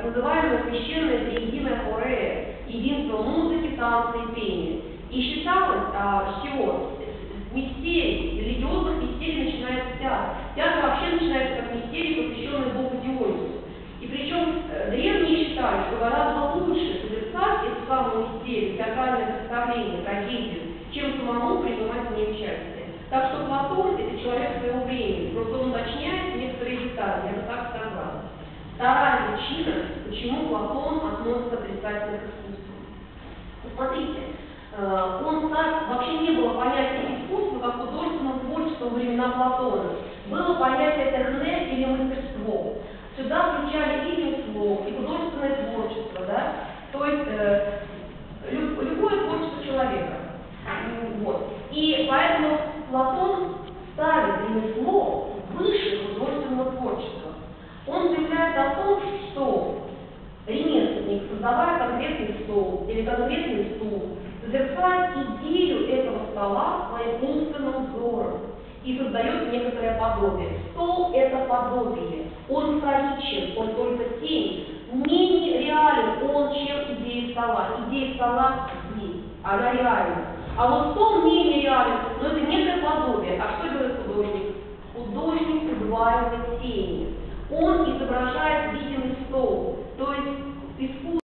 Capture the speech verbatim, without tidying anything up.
называемое священное триединое хорея, единство музыки, танца и пения. И считалось, а, с чего? С мистерий, религиозных мистерий начинается театр. Театр вообще начинается как мистерий, посвященный Богу Дионису. И причем э, древние считают, что гораздо лучше созерцать эту самую мистерию, театральное представление, трагедию, чем самому принимать в ней участие. Так что Платон – это человек своего времени, просто он уточняет некоторые детали, я бы так сказала. Вторая причина, почему Платон относится к отрицательным искусствам. Посмотрите, э, он так, вообще не было понятия искусства как художественного творчества во времена Платона. Было понятие техне или мастерство. Сюда включали и ремесло, и художественное творчество, да? То есть э, люб, любое творчество человека. Вот. И поэтому Платон ставит ремесло выше художественного творчества. Он заявляет о том, что ремесленник, создавая конкретный стол или конкретный стул, созерцает идею этого стола своим умственным взором и создает некоторое подобие. Стол – это подобие. Он вторичен, он только тень. Менее реален он, чем идея стола. Идея стола здесь, она реальна. А вот стол менее реален, но это некоторое